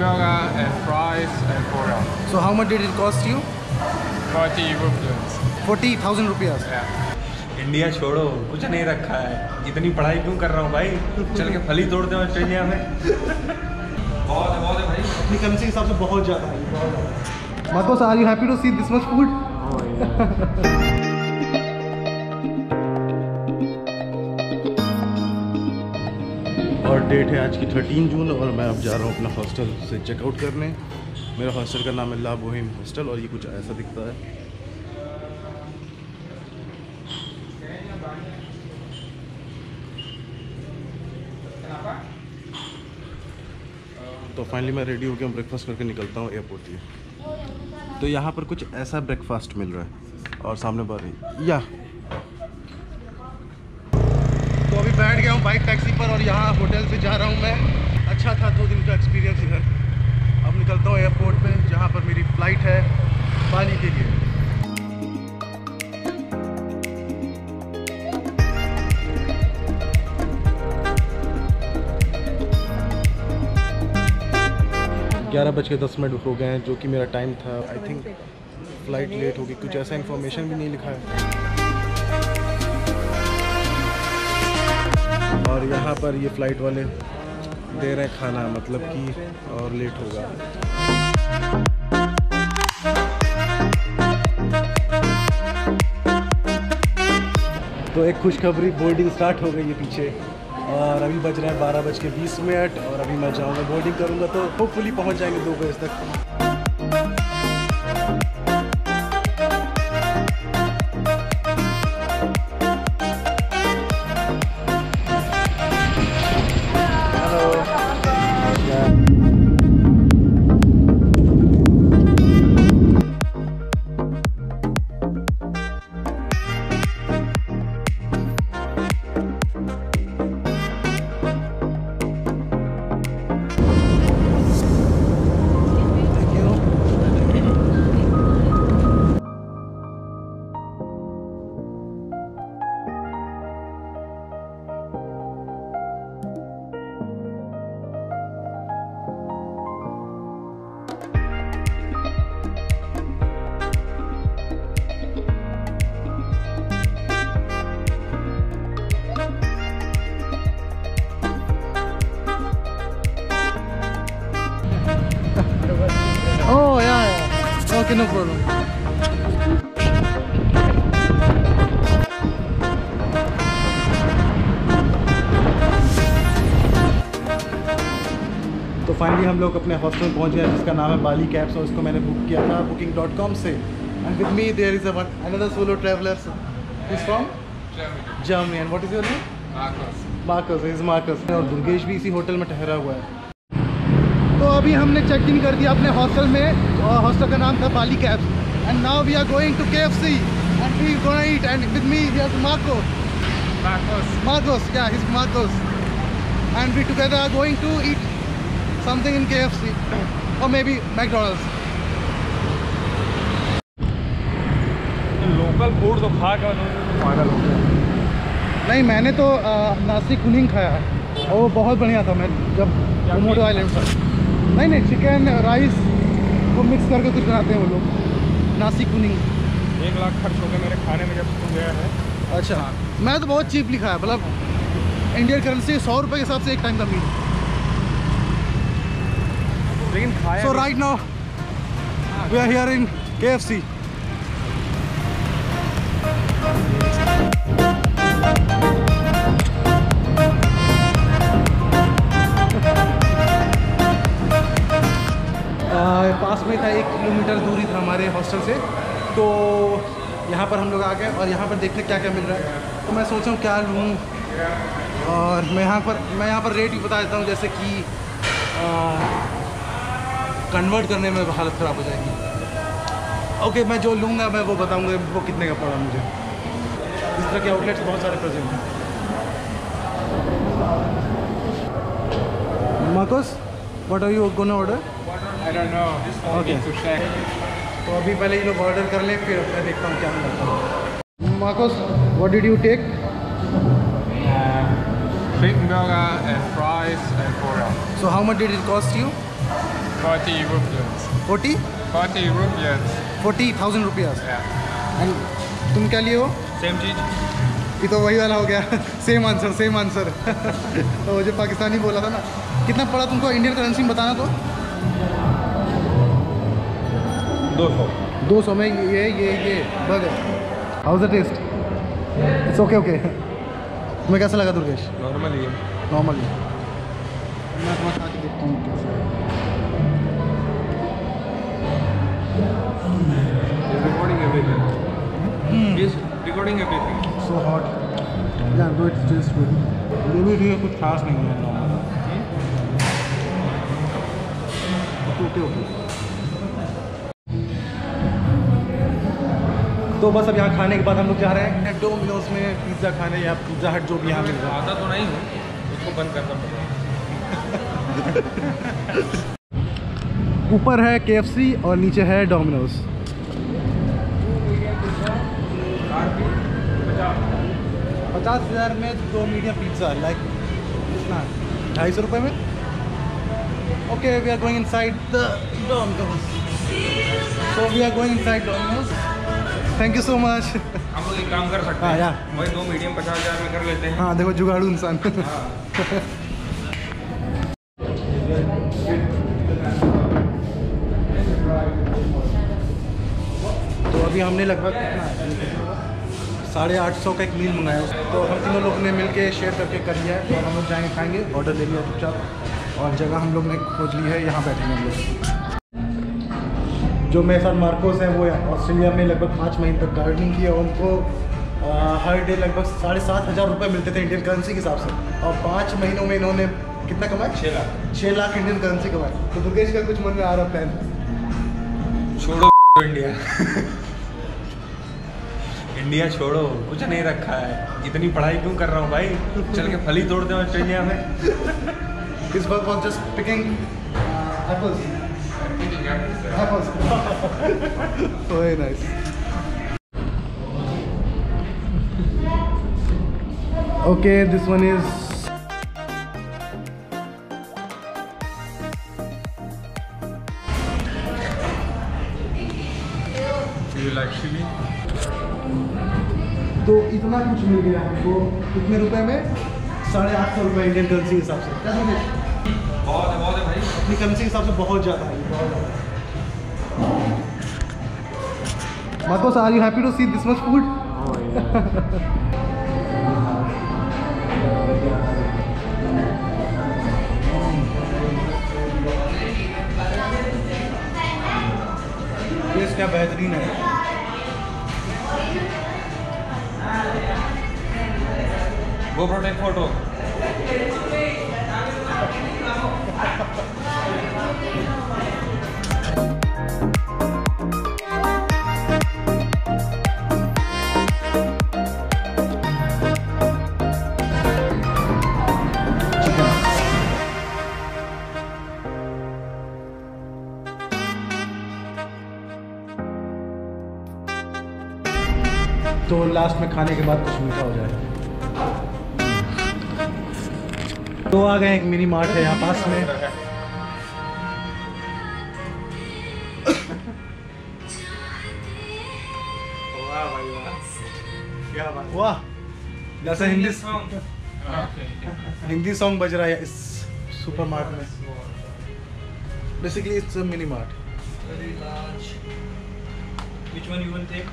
burger and fries and cola. So how much did it cost you? 40 rupees. 40,000 rupees. Yeah. India छोड़ो, कुछ नहीं रखा है। इतनी पढ़ाई क्यों कर रहा हूँ भाई? चल के फली तोड़ते हैं ऑस्ट्रेलिया में। बहुत है भाई। अपनी करेंसी के हिसाब से बहुत ज़्यादा है, बहुत ज़्यादा। Marcos, are you happy to see this much food? Oh, yeah. और डेट है आज की 13 जून और मैं अब जा रहा हूँ अपना हॉस्टल से चेकआउट करने। मेरा हॉस्टल का नाम है ला बोहेम हॉस्टल और ये कुछ ऐसा दिखता है। तो फाइनली मैं रेडी होकर ब्रेकफास्ट करके निकलता हूँ एयरपोर्ट के लिए। तो यहाँ पर कुछ ऐसा ब्रेकफास्ट मिल रहा है और सामने बार या तो अभी बैठ गया हूँ बाइक टैक्सी पर और यहाँ होटल से जा रहा हूँ मैं। अच्छा था 2 दिन का एक्सपीरियंस इधर। अब निकलता हूँ एयरपोर्ट पे जहाँ पर मेरी फ़्लाइट है बाली के लिए। ग्यारह बज के 10 मिनट हो गए हैं जो कि मेरा टाइम था। आई थिंक फ़्लाइट लेट होगी, कुछ ऐसा इन्फॉर्मेशन भी नहीं लिखा है। और यहाँ पर ये फ़्लाइट वाले दे रहे हैं खाना, मतलब कि और लेट होगा। तो एक खुशखबरी, बोर्डिंग स्टार्ट हो गई है पीछे और अभी बज रहे हैं 12:20 और अभी मैं जाऊँगा बोर्डिंग करूँगा तो होपफुली पहुँच जाएंगे 2 बजे तक। Oh yeah. Okay, no problem. तो फाइनली हम लोग अपने हॉस्टल पहुंच गए जिसका नाम है बाली कैब्स और इसको मैंने बुक किया था booking.com से। And with me there is another solo traveler. He's from Germany. And what is your name? Marcus. He is Marcus. और दुर्गेश भी इसी होटल में ठहरा हुआ है। तो अभी हमने चेक इन कर दिया अपने हॉस्टल में और हॉस्टल का नाम था Bali Cabs. And now we are going to KFC and we gonna eat. And with me here is Marcos. Yeah, he's Marcos. And we together are going to eat something in KFC or maybe McDonald's. Local food तो खा कर पागल हो गया। नहीं, मैंने तो नासी कुनिंग खाया है और वो बहुत बढ़िया था। मैं जब कोमोडो आइलैंड पर नहीं चिकन राइस को मिक्स करके कुछ बनाते हैं वो लोग, नासी कुनिंग। 1 लाख खर्च हो गया मेरे खाने में जब तुम गया है। अच्छा, मैं तो बहुत चीपली खाया, मतलब इंडियन करेंसी 100 रुपये के हिसाब से एक टाइम का मील। लेकिन खाया so right now we are here in KFC। पास में था, 1 किलोमीटर दूरी था हमारे हॉस्टल से। तो यहाँ पर हम लोग आ गए और यहाँ पर देखने क्या क्या मिल रहा है। तो मैं सोच रहा हूँ क्या लूँ और मैं यहाँ पर रेट भी बता देता हूँ, जैसे कि कन्वर्ट करने में हालत ख़राब हो जाएगी। ओके, मैं जो लूँगा मैं वो बताऊँगा वो कितने का पड़ा मुझे। इस तरह के आउटलेट्स बहुत सारे प्रेजेंट हैं। Marcos, what are you gonna order? I don't know. Okay. To check. तो अभी पहले ये लोग ऑर्डर कर लें फिर मैं देखता हूँ क्या मिलता है। Marcos, what did you take? Chicken burger and fries and cola. So how much did it cost you? 40 rupees. 40? 40 rupees. 40,000 rupees. Yeah. And तुम क्या लिए हो? सेम चीज। ये तो वही वाला हो गया। Same answer, same answer. तो जो पाकिस्तानी बोला था ना, कितना पड़ा तुमको इंडियन करेंसी में बताना तो? 200। 200 में ये burger. How is the taste? It's okay okay. तुम्हें कैसा लगा दुर्गेश? नॉर्मल ही है। नॉर्मल। मैं तुम्हें खा के देखता हूँ कैसा। Recording everything. Yes, recording everything. So hot. Yeah, though it's just good. ये भी ठीक है, कुछ खास नहीं है नॉर्मल। ओके। तो बस अब यहाँ खाने के बाद हम लोग जा रहे हैं डोमिनोज में पिज़्ज़ा खाने, या पिज़्ज़ा हट जो भी यहाँ मिल रहा है। आता तो नहीं हूँ, उसको बंद करना पड़ेगा। ऊपर है KFC और नीचे है डोमिनोज। 50,000 में 2 मीडियम पिज़्ज़ा, लाइक कितना 250 रुपये में। Okay, we are going inside the Domino's. So we are going inside Domino's. Thank you so much. हम लोग एक काम कर सकते हाँ, हैं, या। वही 2 मीडियम 50,000 में कर लेते हैं। हाँ देखो, जुगाड़ू इंसान। तो अभी हमने लगभग कितना 850 का एक मील मंगाया, तो हम तीनों लोग ने मिलके शेयर करके कर लिया है। और हम लोग जाएंगे, खाएंगे, ऑर्डर ले लिया चुपचाप, और जगह हम लोग ने खोज ली है, यहाँ बैठेंगे हम लोग। जो मेरे साथ मार्कोस हैं, वो ऑस्ट्रेलिया में लगभग 5 महीने तक गार्डनिंग की है। उनको हर डे लगभग 7,500 रुपये मिलते थे इंडियन करेंसी के हिसाब से, और 5 महीनों में इन्होंने कितना कमाया? 6 लाख। 6 लाख इंडियन करेंसी कमाए। तो दुर्गेश का कुछ मन में आ रहा प्लान? छोड़ो इंडिया। इंडिया छोड़ो, कुछ नहीं रखा है। इतनी पढ़ाई क्यों कर रहा हूँ भाई? चल के फली तोड़ते हैं ऑस्ट्रेलिया में। This work was just picking apples. Apples. Very nice. Okay, this one is. You like chili? तो इतना कुछ मिल गया हमको कितने रुपए में? 850 रुपये इंडियन करेंसी के हिसाब से। क्या समझे? बहुत है भाई। अपनी करेंसी के हिसाब से बहुत ज़्यादा है, बहुत ज़्यादा। Marcos, are you happy to see this much food? Oh yeah. Taste क्या बेहतरीन है। Go protect photo. तो लास्ट में खाने के बाद कुछ मीठा हो जाए। तो आ गए, एक मिनी मार्ट है यहाँ पास में। वाह भाई वाह, क्या बात। वाह, जैसे हिंदी सॉन्ग बज रहा है इस सुपर मार्ट में। Basically it's a mini mart. Which one you will take?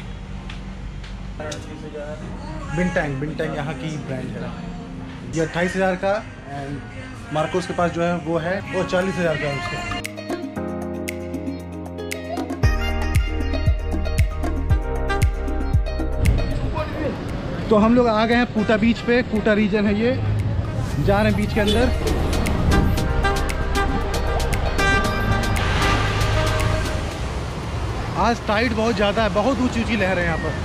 Bintang यहाँ की ब्रांड है। ये 28,000 का, एंड मार्कोस के पास जो है वो है, वो 40,000 का है उसका। तो हम लोग आ गए हैं कूटा बीच पे। कूटा रीजन है ये, जा रहे हैं बीच के अंदर। आज टाइड बहुत ज़्यादा है, बहुत ऊंची ऊंची लहर है यहाँ पर।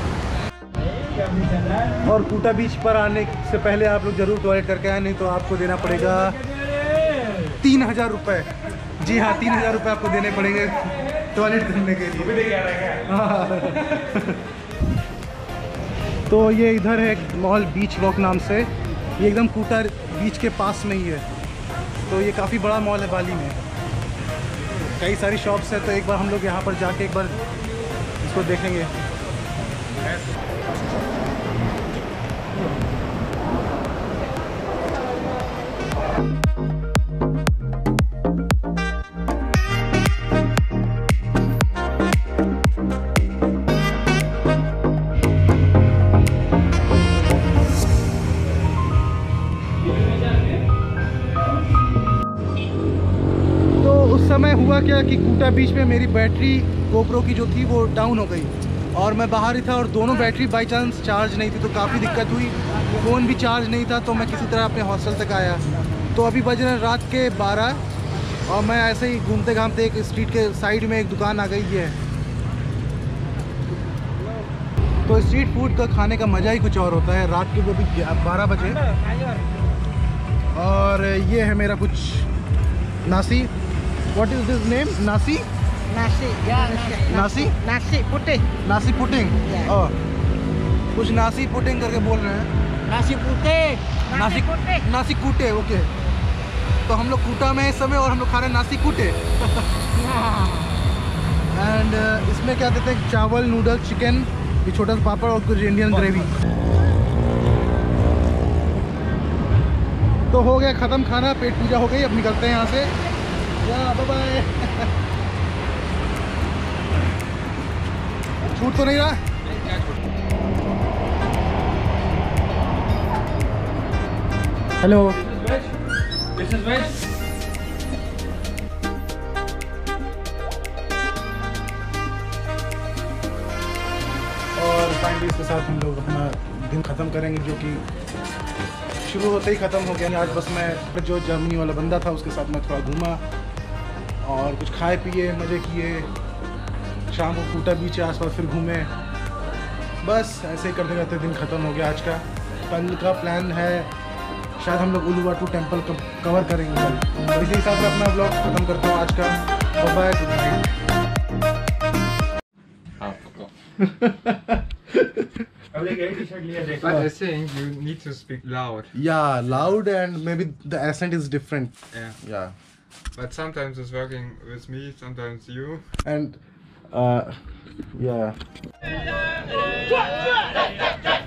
और कूटा बीच पर आने से पहले आप लोग जरूर टॉयलेट करके आए, नहीं तो आपको देना पड़ेगा 3,000 रुपये। जी हाँ, 3,000 रुपये आपको देने पड़ेंगे टॉयलेट करने के लिए। हाँ। तो ये इधर है एक मॉल, बीच वॉक नाम से। ये एकदम कूटा बीच के पास में ही है। तो ये काफ़ी बड़ा मॉल है बाली में। कई सारी शॉप्स है, तो एक बार हम लोग यहाँ पर जाके एक बार इसको देखेंगे। समय हुआ क्या कि कूटा बीच में मेरी बैटरी गोप्रो की जो थी वो डाउन हो गई और मैं बाहर ही था और दोनों बैटरी बाई चांस चार्ज नहीं थी, तो काफ़ी दिक्कत हुई। फ़ोन भी चार्ज नहीं था, तो मैं किसी तरह अपने हॉस्टल तक आया। तो अभी बज रहे रात के 12 और मैं ऐसे ही घूमते घामते एक स्ट्रीट के साइड में एक दुकान आ गई है। तो स्ट्रीट फूड का खाने का मज़ा ही कुछ और होता है। रात के वो भी 12 बजे और ये है मेरा कुछ नासी। What is this name? Nasi? Nasi, yeah, Nasi? nasi putih. Nasi pudding? Yeah. Oh, कुछ नासी पुडिंग करके बोल रहे हैं। Nasi putih. नासी putih. नासी कूटे, ओके। तो हम लोग कूटा में इस समय और हम लोग खा रहे हैं नासी कूटे। एंड इसमें क्या देते हैं, चावल, नूडल, चिकन, ये छोटा सा पापड़ और कुछ इंडियन ग्रेवी। तो हो गया ख़त्म खाना, पेट पूजा हो गई। अब निकलते हैं यहाँ से। Bye bye. छूट तो नहीं रहा। Hello, this is veg. और फाइनली इसके साथ हम लोग अपना दिन ख़त्म करेंगे, जो कि शुरू होते ही ख़त्म हो गया। आज बस मैं जो जर्मनी वाला बंदा था उसके साथ मैं थोड़ा घूमा और कुछ खाए पिए, मज़े किए। शाम को कूटा बीच के आसपास फिर घूमे। बस ऐसे ही करते करते दिन ख़त्म हो गया आज का। कल का प्लान है शायद हम लोग उलुवाटू टेम्पल कवर करेंगे कल। तो इसी हिसाब से अपना ब्लॉग ख़त्म करता हूँ आज का। Bye, good night. But I think you need to speak loud. Yeah, loud and maybe the accent is different. Yeah. But sometimes it's working with me, sometimes you. And yeah.